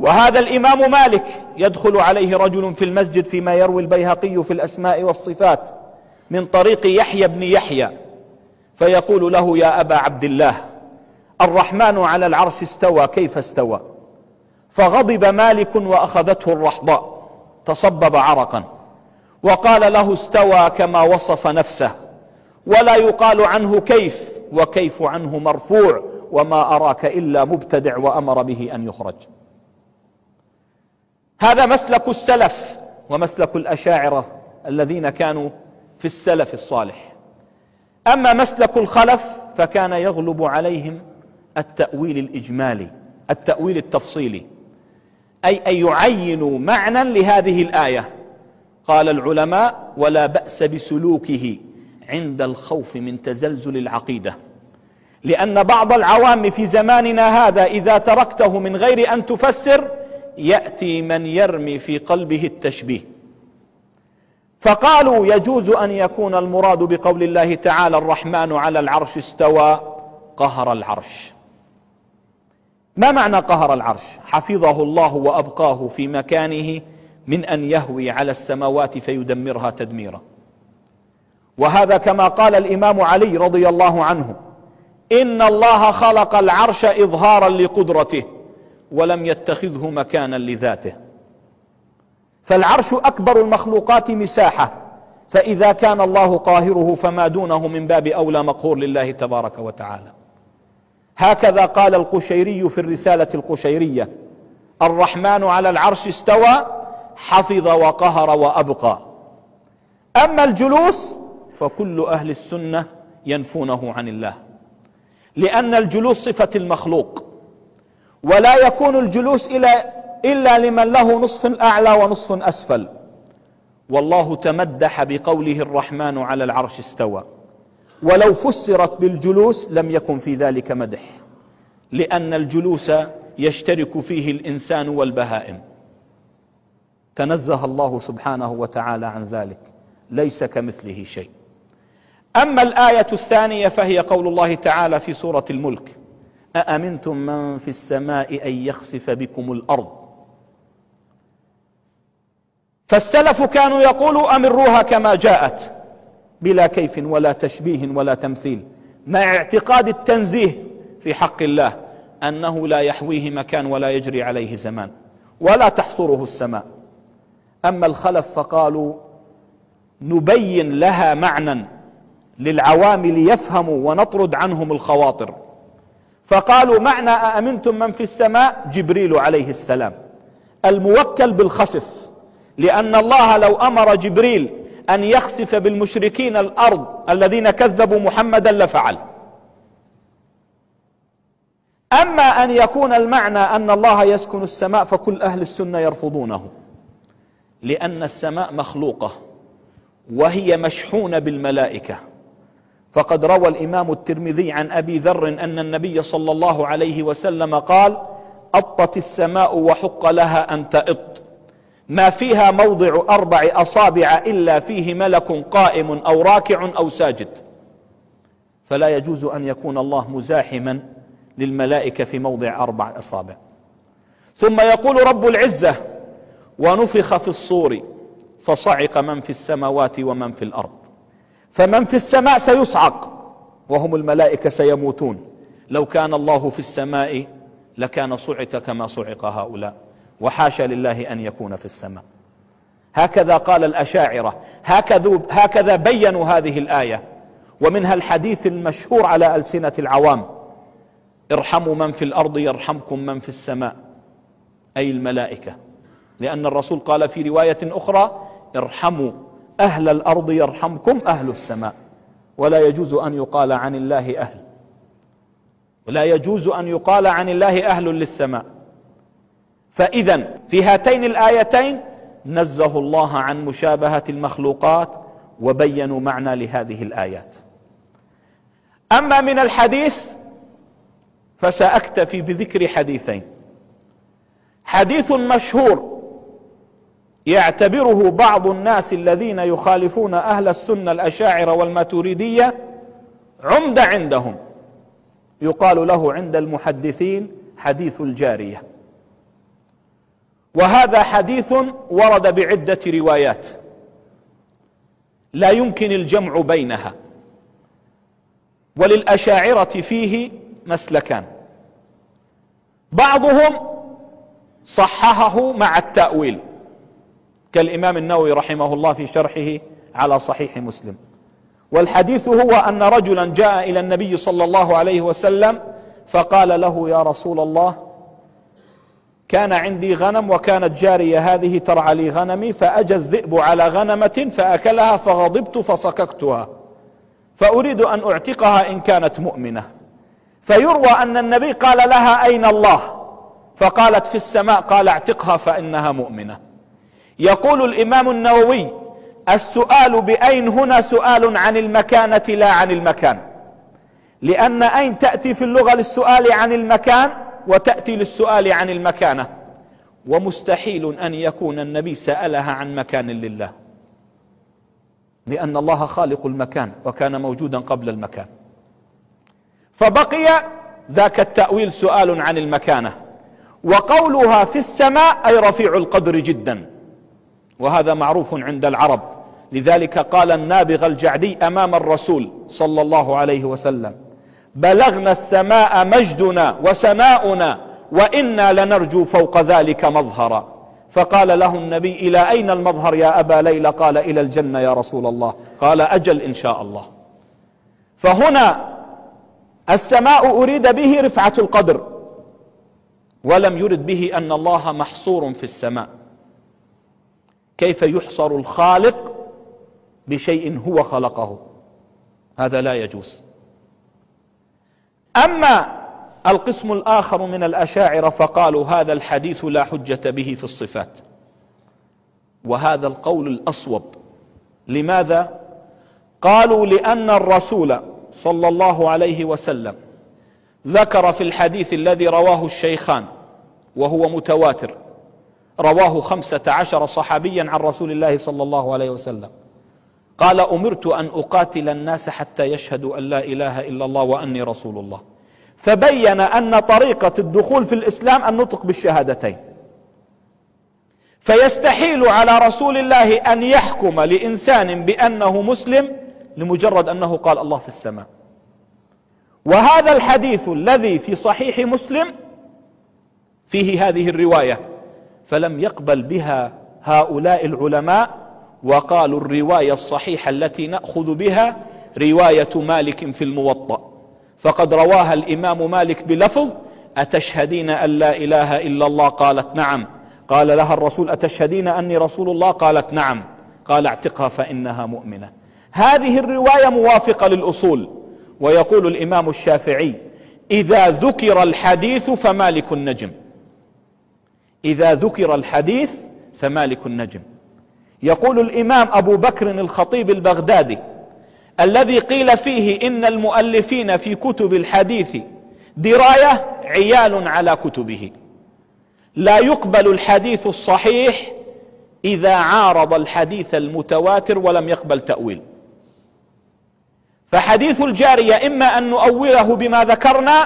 وهذا الإمام مالك يدخل عليه رجل في المسجد فيما يروي البيهقي في الأسماء والصفات من طريق يحيى بن يحيى، فيقول له: يا أبا عبد الله، الرحمن على العرش استوى، كيف استوى؟ فغضب مالك وأخذته الرحضاء، تصبب عرقا، وقال له: استوى كما وصف نفسه، ولا يقال عنه كيف، وكيف عنه مرفوع، وما أراك إلا مبتدع، وأمر به أن يخرج. هذا مسلك السلف ومسلك الأشاعرة الذين كانوا في السلف الصالح. أما مسلك الخلف فكان يغلب عليهم التأويل الإجمالي، التأويل التفصيلي، أي أن يعينوا معنى لهذه الآية. قال العلماء: ولا بأس بسلوكه عند الخوف من تزلزل العقيدة، لأن بعض العوام في زماننا هذا إذا تركته من غير أن تفسر يأتي من يرمي في قلبه التشبيه، فقالوا: يجوز أن يكون المراد بقول الله تعالى: الرحمن على العرش استوى، قهر العرش. ما معنى قهر العرش؟ حفظه الله وأبقاه في مكانه من أن يهوي على السماوات فيدمرها تدميرا. وهذا كما قال الإمام علي رضي الله عنه: إن الله خلق العرش إظهارا لقدرته ولم يتخذه مكانا لذاته. فالعرش أكبر المخلوقات مساحة، فإذا كان الله قاهره فما دونه من باب أولى مقهور لله تبارك وتعالى. هكذا قال القشيري في الرسالة القشيرية: الرحمن على العرش استوى، حفظ وقهر وأبقى. أما الجلوس فكل أهل السنة ينفونه عن الله، لأن الجلوس صفة المخلوق، ولا يكون الجلوس إلا لمن له نصف أعلى ونصف أسفل. والله تمدح بقوله: الرحمن على العرش استوى، ولو فسرت بالجلوس لم يكن في ذلك مدح، لأن الجلوس يشترك فيه الإنسان والبهائم، تنزه الله سبحانه وتعالى عن ذلك، ليس كمثله شيء. أما الآية الثانية فهي قول الله تعالى في سورة الملك: أأمنتم من في السماء أن يخسف بكم الأرض. فالسلف كانوا يقولوا: أمروها كما جاءت بلا كيف ولا تشبيه ولا تمثيل، مع اعتقاد التنزيه في حق الله أنه لا يحويه مكان ولا يجري عليه زمان ولا تحصره السماء. أما الخلف فقالوا: نبين لها معنى للعوام ليفهموا ونطرد عنهم الخواطر، فقالوا: معنى أأمنتم من في السماء جبريل عليه السلام الموكل بالخسف، لأن الله لو أمر جبريل أن يخسف بالمشركين الأرض الذين كذبوا محمدا لفعل. أما أن يكون المعنى أن الله يسكن السماء فكل أهل السنة يرفضونه، لأن السماء مخلوقة وهي مشحونة بالملائكة. فقد روى الإمام الترمذي عن أبي ذر أن النبي صلى الله عليه وسلم قال: أطت السماء وحق لها أن تئط، ما فيها موضع 4 أصابع إلا فيه ملك قائم أو راكع أو ساجد. فلا يجوز أن يكون الله مزاحما للملائكة في موضع 4 أصابع. ثم يقول رب العزة: ونفخ في الصور فصعق من في السماوات ومن في الأرض. فمن في السماء سيصعق وهم الملائكة سيموتون. لو كان الله في السماء لكان صعق كما صعق هؤلاء، وحاشا لله أن يكون في السماء. هكذا قال الأشاعرة، هكذا بينوا هذه الآية. ومنها الحديث المشهور على ألسنة العوام: ارحموا من في الأرض يرحمكم من في السماء، أي الملائكة. لأن الرسول قال في رواية أخرى: ارحموا أهل الأرض يرحمكم أهل السماء. ولا يجوز أن يقال عن الله أهل، ولا يجوز أن يقال عن الله أهل للسماء. فإذا في هاتين الآيتين نزه الله عن مشابهة المخلوقات وبينوا معنى لهذه الآيات. أما من الحديث فسأكتفي بذكر حديثين: حديث مشهور يعتبره بعض الناس الذين يخالفون أهل السنة الأشاعرة والماتريدية عمدة عندهم، يقال له عند المحدثين حديث الجارية. وهذا حديث ورد بعدة روايات لا يمكن الجمع بينها، وللأشاعرة فيه مسلكان، بعضهم صححه مع التأويل كالإمام النووي رحمه الله في شرحه على صحيح مسلم. والحديث هو أن رجلا جاء إلى النبي صلى الله عليه وسلم فقال له: يا رسول الله، كان عندي غنم وكانت جارية هذه ترعى لي غنمي، فأجى الذئب على غنمة فأكلها فغضبت فصككتها، فأريد أن أعتقها إن كانت مؤمنة. فيروى أن النبي قال لها: أين الله؟ فقالت: في السماء. قال: اعتقها فإنها مؤمنة. يقول الإمام النووي: السؤال بأين هنا سؤال عن المكانة لا عن المكان، لأن أين تأتي في اللغة للسؤال عن المكان وتأتي للسؤال عن المكانة، ومستحيل أن يكون النبي سألها عن مكان لله، لأن الله خالق المكان وكان موجودا قبل المكان. فبقي ذاك التأويل سؤال عن المكانة. وقولها في السماء أي رفيع القدر جدا، وهذا معروف عند العرب. لذلك قال النابغة الجعدي أمام الرسول صلى الله عليه وسلم: بلغنا السماء مجدنا وسناؤنا وإنا لنرجو فوق ذلك مظهرا. فقال له النبي: إلى أين المظهر يا أبا ليلى؟ قال: إلى الجنة يا رسول الله. قال: أجل إن شاء الله. فهنا السماء أريد به رفعة القدر، ولم يرد به أن الله محصور في السماء. كيف يحصر الخالق بشيء هو خلقه؟ هذا لا يجوز. أما القسم الآخر من الأشاعرة فقالوا: هذا الحديث لا حجة به في الصفات، وهذا القول الأصوب. لماذا؟ قالوا: لأن الرسول صلى الله عليه وسلم ذكر في الحديث الذي رواه الشيخان وهو متواتر، رواه 15 صحابيا عن رسول الله صلى الله عليه وسلم، قال: أمرت أن أقاتل الناس حتى يشهدوا أن لا إله إلا الله وأني رسول الله. فبين أن طريقة الدخول في الإسلام النطق بالشهادتين، فيستحيل على رسول الله أن يحكم لإنسان بأنه مسلم لمجرد أنه قال الله في السماء. وهذا الحديث الذي في صحيح مسلم فيه هذه الرواية، فلم يقبل بها هؤلاء العلماء، وقالوا: الرواية الصحيحة التي نأخذ بها رواية مالك في الموطأ، فقد رواها الإمام مالك بلفظ: أتشهدين أن لا إله إلا الله؟ قالت: نعم. قال لها الرسول: أتشهدين أني رسول الله؟ قالت: نعم. قال: اعتقها فإنها مؤمنة. هذه الرواية موافقة للأصول. ويقول الإمام الشافعي: إذا ذكر الحديث فمالك النجم. إذا ذكر الحديث فمالك النجم. يقول الإمام أبو بكر الخطيب البغدادي الذي قيل فيه إن المؤلفين في كتب الحديث دراية عيال على كتبه: لا يقبل الحديث الصحيح إذا عارض الحديث المتواتر ولم يقبل تأويل. فحديث الجارية إما أن نؤوله بما ذكرنا،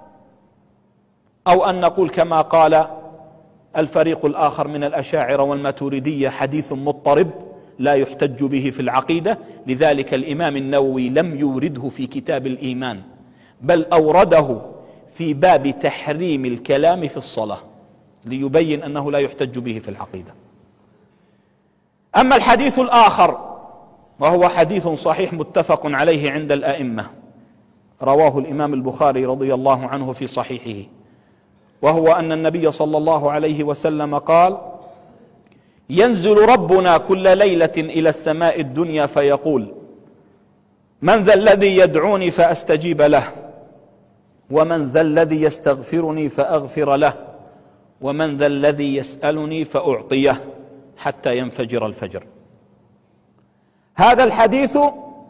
أو أن نقول كما قال الفريق الآخر من الأشاعرة والماتريدية: حديث مضطرب لا يحتج به في العقيدة. لذلك الإمام النووي لم يورده في كتاب الإيمان، بل أورده في باب تحريم الكلام في الصلاة، ليبين أنه لا يحتج به في العقيدة. أما الحديث الآخر وهو حديث صحيح متفق عليه عند الأئمة، رواه الإمام البخاري رضي الله عنه في صحيحه، وهو أن النبي صلى الله عليه وسلم قال: ينزل ربنا كل ليلة إلى السماء الدنيا فيقول: من ذا الذي يدعوني فأستجيب له، ومن ذا الذي يستغفرني فأغفر له، ومن ذا الذي يسألني فأعطيه، حتى ينفجر الفجر. هذا الحديث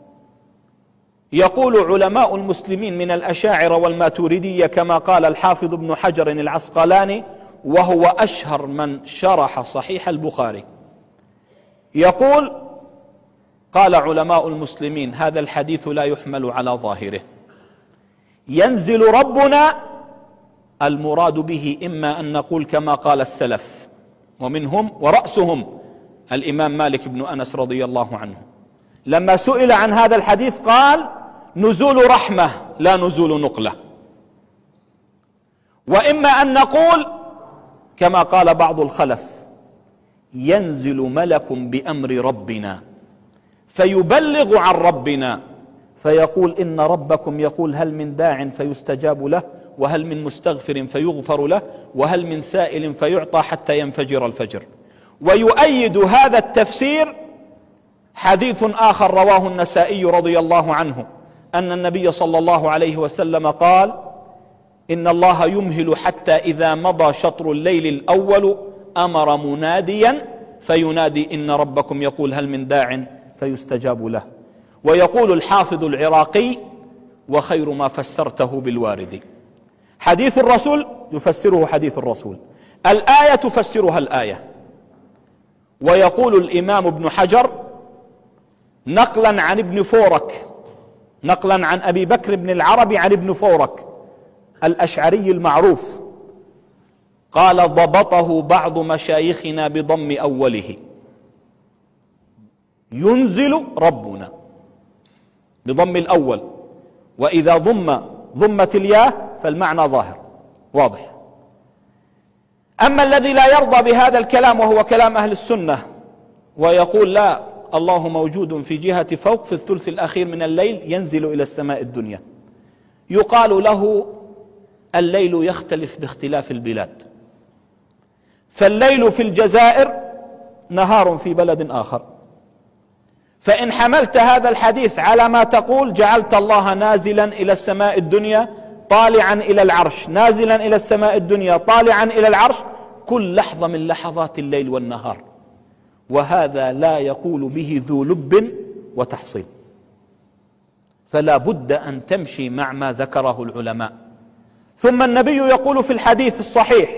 يقول علماء المسلمين من الأشاعرة والماتريدية كما قال الحافظ ابن حجر العسقلاني، وهو أشهر من شرح صحيح البخاري، يقول: قال علماء المسلمين هذا الحديث لا يحمل على ظاهره. ينزل ربنا المراد به إما أن نقول كما قال السلف: ومنهم ورأسهم الإمام مالك بن أنس رضي الله عنه، لما سئل عن هذا الحديث قال: نزول رحمة لا نزول نقلة. وإما أن نقول كما قال بعض الخلف: ينزل ملك بأمر ربنا فيبلغ عن ربنا فيقول: إن ربكم يقول هل من داع فيستجاب له، وهل من مستغفر فيغفر له، وهل من سائل فيعطى حتى ينفجر الفجر. ويؤيد هذا التفسير حديث آخر رواه النسائي رضي الله عنه أن النبي صلى الله عليه وسلم قال: إن الله يمهل حتى إذا مضى شطر الليل الأول أمر مناديا فينادي: إن ربكم يقول هل من داع فيستجاب له. ويقول الحافظ العراقي: وخير ما فسرته بالوارد. حديث الرسول يفسره حديث الرسول، الآية تفسرها الآية. ويقول الإمام ابن حجر نقلا عن ابن فورك، نقلا عن أبي بكر بن العربي عن ابن فورك الأشعري المعروف، قال: ضبطه بعض مشايخنا بضم أوله: ينزل ربنا بضم الأول، وإذا ضمت الياء فالمعنى ظاهر واضح. أما الذي لا يرضى بهذا الكلام وهو كلام أهل السنة ويقول: لا، الله موجود في جهة فوق في الثلث الأخير من الليل ينزل إلى السماء الدنيا، يقال له: الليل يختلف باختلاف البلاد، فالليل في الجزائر نهار في بلد آخر. فإن حملت هذا الحديث على ما تقول جعلت الله نازلا إلى السماء الدنيا طالعا إلى العرش، نازلا إلى السماء الدنيا طالعا إلى العرش كل لحظة من لحظات الليل والنهار، وهذا لا يقول به ذو لب وتحصيل. فلا بد أن تمشي مع ما ذكره العلماء. ثم النبي يقول في الحديث الصحيح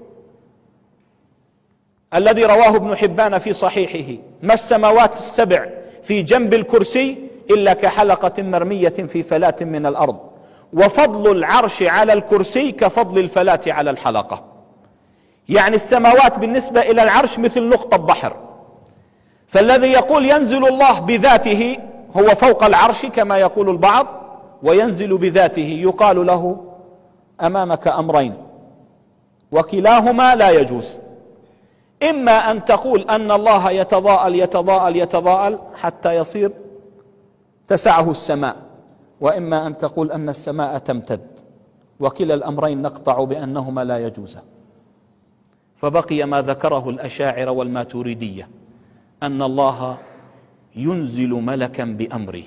الذي رواه ابن حبان في صحيحه: ما السماوات السبع في جنب الكرسي إلا كحلقة مرمية في فلاة من الأرض، وفضل العرش على الكرسي كفضل الفلاة على الحلقة. يعني السماوات بالنسبة إلى العرش مثل نقطة بحر. فالذي يقول ينزل الله بذاته هو فوق العرش كما يقول البعض، وينزل بذاته يقال له: أمامك أمرين وكلاهما لا يجوز. إما أن تقول أن الله يتضاءل يتضاءل يتضاءل حتى يصير تسعه السماء، وإما أن تقول أن السماء تمتد، وكلا الأمرين نقطع بأنهما لا يجوز. فبقي ما ذكره الأشاعرة والماتريدية أن الله ينزل ملكا بأمره.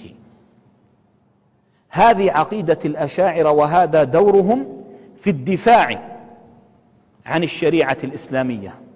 هذه عقيدة الأشاعرة، وهذا دورهم في الدفاع عن الشريعة الإسلامية.